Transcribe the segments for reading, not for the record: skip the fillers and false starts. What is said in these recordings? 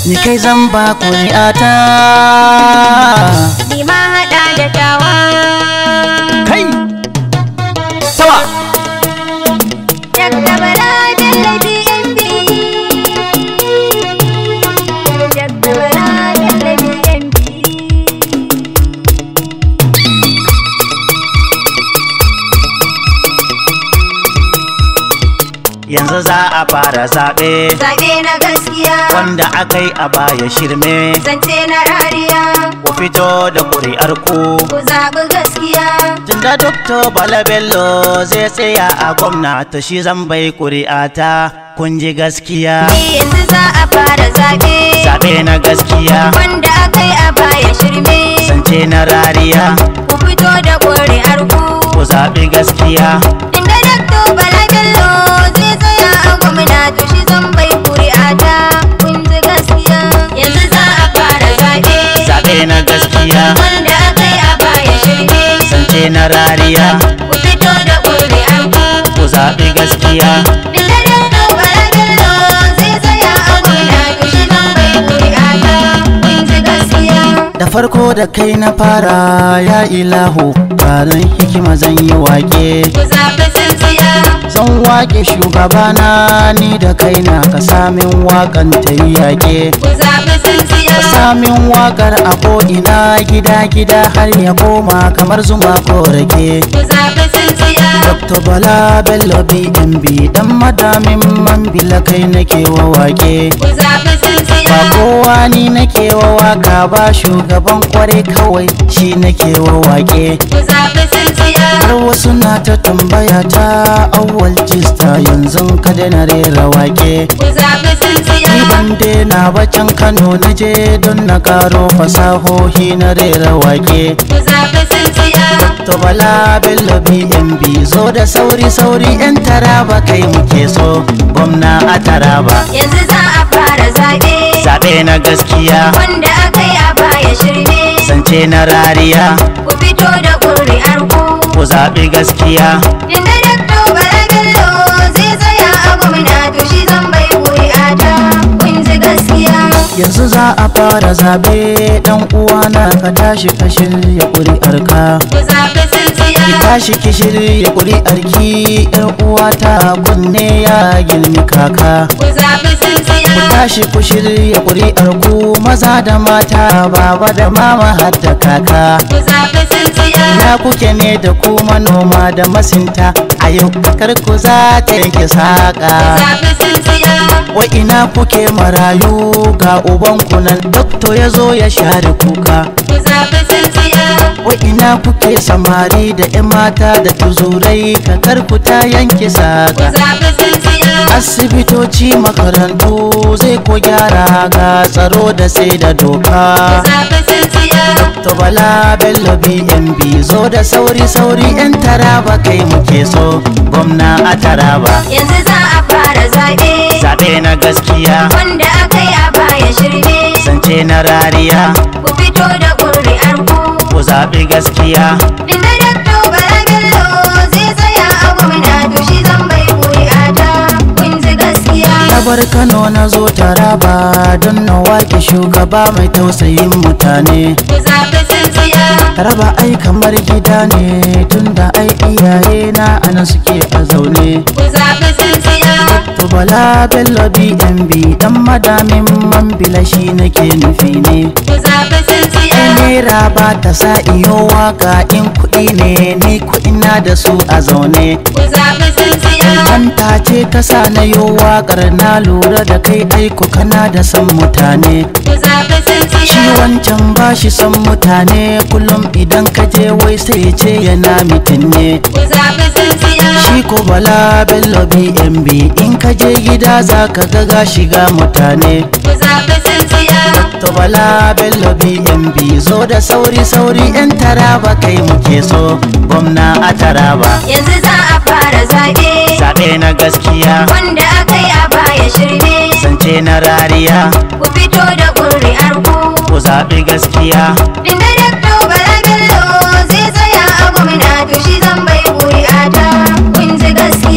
ni kai zan ba kuri'ata. Ni ma haɗa da tawa. Kai sawa Dakta Bala Bello BNB. Dakta Bala Bello BNB. yanzu za a fara zaɓe, Zaɓe na gaskiya, wanda aka yi a baya shirme. zance na rariya, Ku fito da ƙuri'ar ku, ku zaɓi gaskiya. tunda Dr. Bala Bello zai tsaya a gwamnati shi zan bai ƙuri'ata. Kun ji gaskiya, Yanzu za a fara zaɓe, zaɓe na gaskiya, wanda aka yi a baya shirme. zance na rariya. Ku fito da ƙuri'ar ku. Ku zaɓi gaskiya, Inda Dakta Bala Bello zai tsaya a gwamnati shi zan bai ƙuri'ata. Kun ji gaskiya. Yanzu za a fara zaɓe, zaɓe na gaskiya, wanda aka yi a baya shirme. zance na rariya. Ku fito da ƙuri'ar ku. Ku zaɓi gaskiya, Inda Dakta Bala Bello zai tsaya a gwamnati shi zan bai ƙuri'ata. Kun ji gaskiya. da farko da kai na fara ya ilahu, taron hikima zan yi waƙe. Ku zaɓi tsintsiya. Zan waƙe shugabana ni da kaina, ka samin waƙan ta yi yaƙe. Ku zaɓi tsintsiya. Ka samin waƙar a ko'ina, gida-gida har ya koma kamar zuma ko rake. Ku zaɓi tsintsiya. Dr. Bala Bello BNB dan madamin Mambila kai nake wa waƙe. Ku zaɓi tsintsiya. Ba kowa ni nake wa waka ba, shugaban kware kawai shi nake wa waƙe. Ku zaɓi tsintsiya. Har wasu na ta tambaya ta awwal jista, yanzu ka daina rera waƙe. Ku zaɓi tsintsiya. Ni ban daina ba, can Kano na je don na karo fasahohi na rera waƙe. Ku zaɓi tsintsiya. To Bala Bello BNB zo da sauri-sauri 'yan Taraba kai muke so, gwamna a Taraba. Yanzu za a fara zaɓe, Zaɓe na gaskiya, wanda aka yi a baya shirme. zance na rariya. Ku fito da ƙuri'ar ku. Ku zaɓi gaskiya, Inda Dakta Bala Bello zai tsaya a gwamnati shi zan bai ƙuri'ata. Kun ji gaskiya. yanzu za a fara zaɓe. ɗan uwana ka tashi ka shirya ƙuri'arka. Ku zaɓi tsintsiya. Ki tashi ki shirya ƙuri'arki, 'yar uwata kunne ya girmi kaka. Ku zaɓi tsintsiya. Ku tashi ku shirya ƙuri'ar ku, maza da mata, baba da mama har da kaka. Ku zaɓi tsintsiya. Ina kuke ne da ku manoma da masinta, a yau kar ku za ta yanke Ku saƙa. zaɓi tsintsiya. Wa ina kuke marayu, ga ubanku nan dokto ya zo ya share kuka. Ku zaɓi tsintsiya. Wa ina kuke samari da 'yan mata da tuzurai, kakar ku ta yanke Ku saƙa. zaɓi tsintsiya. Asibitoci makarantu zai ko gyara, ga tsaro da sai da Ku doka. zaɓi tsintsiya. To Bala Bello BNB zo da sauri-sauri 'yan Taraba kai muke so, gwamna a Taraba. Yanzu za a fara zaɓe, Zaɓe na gaskiya, wanda aka yi a baya shirme. zance na rariya. Ku fito da ƙuri'ar ku. Ku zaɓi gaskiya, Inda Dakta Bala Bello zai tsaya a gwamnati shi zan bai ƙuri'ata. Kun ji gaskiya. na bar Kano na zo Taraba don na wake shugaba mai tausayin mutane. Ku zaɓi tsintsiya. Taraba ai kamar gida ne, tunda ai iyaye na anan suke a zaune. Ku zaɓi tsintsiya. To Bala Bello BNB dan madamin Mambila shi nake nufi ne. Ku zaɓi tsintsiya. Naira ba ta sa iyo waka, in kuɗi ne ni kuɗi na da su a zaune. Ku zaɓi tsintsiya. Kanta ce ta sa na yo waƙar, na lura da kai aiko kana da son mutane. Ku zaɓi tsintsiya. Shi wancan ba shi son mutane, kullum idan ka je wai sai ce yana mitin ne. Ku zaɓi tsintsiya. Shi ko Bala Bello BNB in ka je gida za ka ga shiga mutane. Ku zaɓi tsintsiya. To Bala Bello BNB zo da sauri-sauri 'yan Taraba kai muke so, gwamna a Taraba. Yanzu za a fara zaɓe, Zaɓe na gaskiya, wanda aka yi a baya shirme. zance na rariya. Ku fito da ƙuri'ar ku. Ku zaɓi gaskiya, Inda Dakta Bala Bello zai tsaya a gwamnati shi zan bai ƙuri'ata. Kun ji gaskiya. ga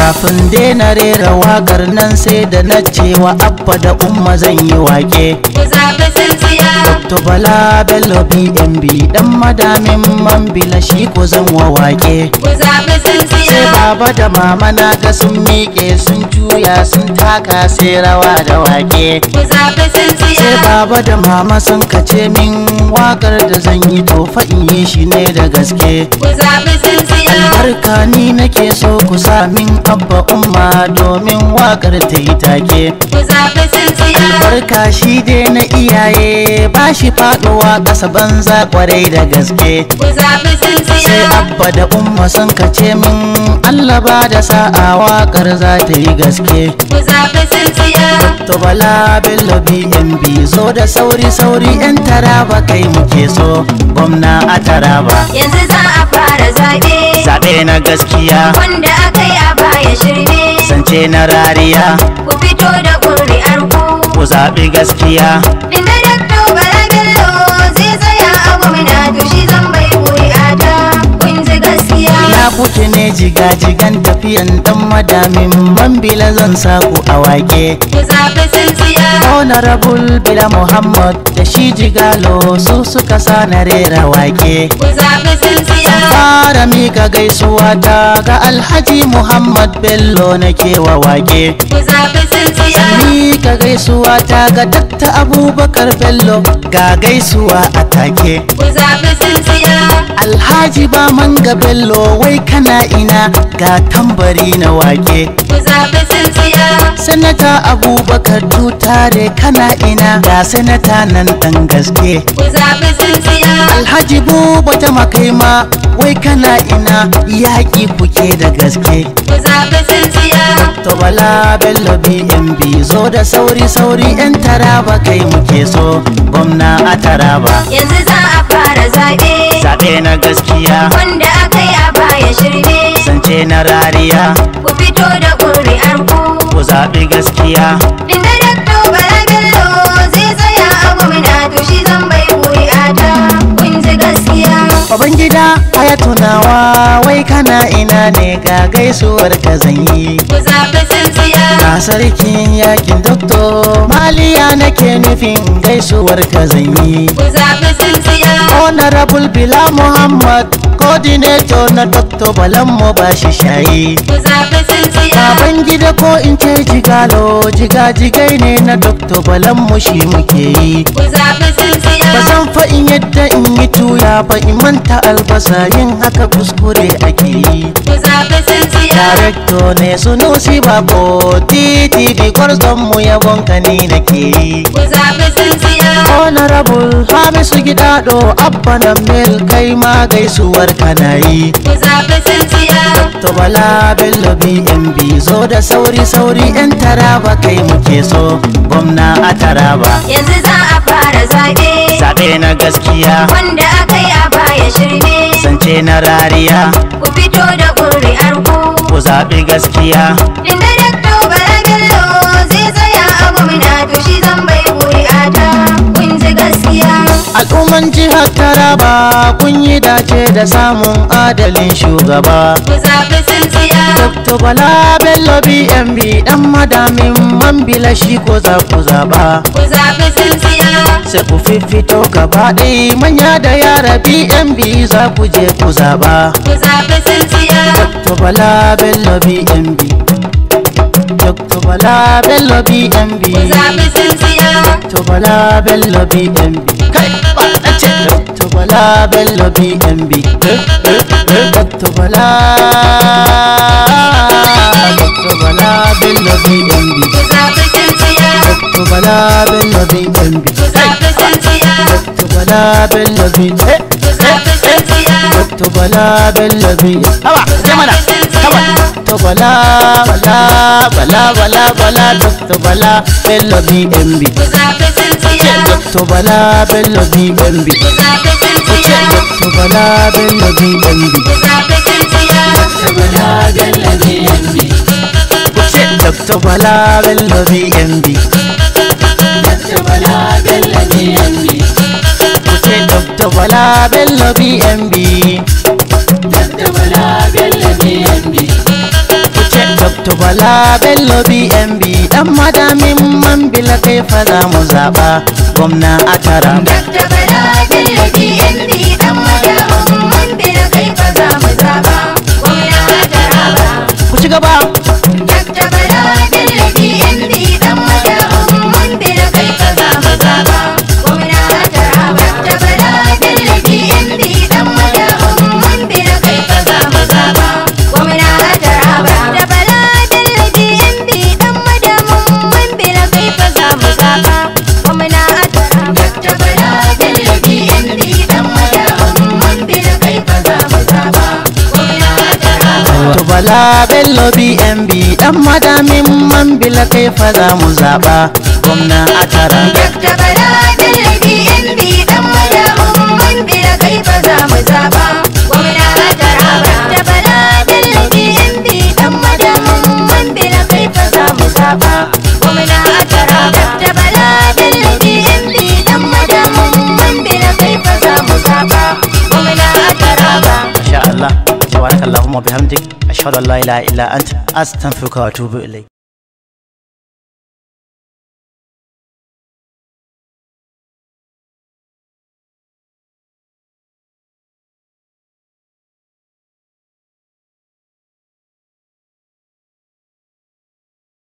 kafin daina rera wakar nan sai da na cewa abba da umma zan yi wake. ku zaɓi tsintsiya. Dr. Bala Bello BNB dan madamin Mambila shi ko zan wa wake. Ku zaɓi tsintsiya. Sai baba da mama na ga sun miƙe sun juya sun taka sai rawa da wake. Ku zaɓi tsintsiya. Sai baba da mama sun kace min wakar da zan yi to fa in yi shi ne da gaske. Ku zaɓi tsintsiya. Albarka ni nake so ku sa min abba umma domin wakar ta yi take. Ku zaɓi tsintsiya. Albarka shi dai na iyaye ba shi faɗuwa ƙasa banza kwarai da gaske. Ku zaɓi tsintsiya. Sai abba da umma sun kace min Allah ba da sa'a wakar za ta yi gaske. Ku zaɓi tsintsiya. To Bala Bello BNB zo da sauri sauri yan Taraba kai muke so gwamna a Taraba. Yanzu za a fara zaɓe. Zaɓe na gaskiya Wanda aka yi a baya shirme. zance na rariya Ku fito da ƙuri'ar ku. ku zaɓi gaskiya. Inda Dr. Bala Bello zai tsaya a gwamnati shi zan bai ƙuri'ata. Kun ji gaskiya. Na kuke ne jiga-jigan tafiyan dan madamin Mambila zan saku a wake. Ku zaɓi tsintsiya. Honorable Bila Muhammad da shi jigalo su suka sa na rera wake. Ku zaɓi tsintsiya. Fara mika gaisuwa ta ga Alhaji Muhammad Bello na kewa wake. Ku zaɓi tsintsiya. Mika gaisuwa ta ga Dr. Abubakar Bello ga gaisuwa a take. Ku zaɓi tsintsiya. Alhaji ba manga Bello wai kana ina ga tambari na wake. Ku zaɓi tsintsiya. Sanata Abubakar tutare kana ina ga sanata nan dan gaske. Ku zaɓi tsintsiya. Alhaji Buba ta makaima wai kana ina yaƙi kuke da gaske. Ku zaɓi tsintsiya. To Bala Bello BNB zo da sauri sauri yan Taraba kai muke so gwamna a Taraba. Yanzu za a fara zaɓe. Zaɓe na gaskiya Wanda aka yi a baya shirme. zance na rariya Ku fito da ƙuri'ar ku. ku zaɓi gaskiya. Inda Dr. Bala Bello zai tsaya a gwamnati shi zan bai ƙuri'ata. Kun ji gaskiya. Babangida aya tunawa wai kana ina ne ga gaisuwar ka zan yi. Ku zaɓi tsintsiya. Ga sarkin yakin doktor Maliya nake nufin gaisuwar ka zan yi. Ku zaɓi tsintsiya. Honorable Bila Muhammad coordinator na Dr. Balanmu ba shi shayi. Ku zaɓi tsintsiya. Baban gida ko in ce jigalo jigajigai ne na Dr. Balanmu shi muke yi. Ku zaɓi tsintsiya. Ba zan fa'in yadda in yi tuya ba in manta albasa yin haka kuskure ake yi. Ku zaɓi tsintsiya. Director ne Sunusi Bako titi di mu yabon ka ni nake yi. Ku zaɓi tsintsiya. Honorable Hamisu Gidado Abba na Mel kai ma gaisuwar kana yi. Ku zaɓi tsintsiya. To Bala Bello BNB zo da sauri sauri yan Taraba kai muke so gwamna a Taraba. Yanzu za a fara zaɓe. Zaɓe na gaskiya Wanda aka yi a baya shirme. zance na rariya Ku fito da ƙuri'ar ku. ku zaɓi gaskiya. Inda Dr. Bala Bello zai tsaya a gwamnati shi zan bai ƙuri'ata. Kun ji gaskiya. Al'umman jihar Taraba kun yi dace da samun adalin shugaba. Ku zaɓi tsintsiya. Dr. Bala Bello BNB dan madamin Mambila shi ko za ku zaɓa. Ku zaɓi tsintsiya. Sai ku fifito gaba ɗaya manya da yara BNB za ku je ku zaɓa. Ku zaɓi tsintsiya. Dr. Bala Bello BNB Dr. Bala Bello BNB Ku zaɓi tsintsiya. Dr. Bala Bello BNB kai ba na ce Dr. Bala Bello BNB Dr. Bala Bello BNB Ku zaɓi tsintsiya. Dr. Bala Bello BNB Ku zaɓi tsintsiya. Dr. Bala Bello BNB Ku zaɓi tsintsiya. Dr. Bala Bello BNB Haba jamana haba Dr. Bala Dr. Bala Bello BNB Ku zaɓi tsintsiya. Dr. Bala Bello BNB Ku zaɓi tsintsiya. Dr. Bala Bello BNB Ku zaɓi tsintsiya. Dr. Bala Bello BNB Dr. Bala Bello BNB Dr. Bala Bello BNB dan madamin Mambila kai fa za mu zaba gwamna a Taraba. Dr. Bala Bello BNB dan madamin Mambila kai fa za mu zaba gwamna a Taraba. Ku ci gaba. Dr. Bala Bello BNB dan madamin Mambila kai fa za mu zaba gwamna a Taraba. Dr. Bala Bello BNB dan madamin Mambila kai fa za mu zaba gwamna a Taraba. Dr. Bala Bello BNB dan madamin Mambila kai fa za mu zaba gwamna a Taraba. Dr. Bala Bello BNB dan madamin Mambila kai fa za mu zaba gwamna a Taraba. To Bala Bello BNB dan madamin Mambila kai fa za mu zaba gwamna a Taraba. Dr. Bala Bello BNB dan madamin Mambila kai fa za mu zaba gwamna a Taraba. Dr. Bala Bello BNB dan madamin Mambila kai fa za mu zaba gwamna a Taraba. Dr. Bala Bello BNB dan madamin Mambila kai fa za mu zaba gwamna a Taraba. Masha Allah. Subhanakallahumma bihamdik ashhadu an la ilaha illa anta astaghfiruka wa atubu ilayk.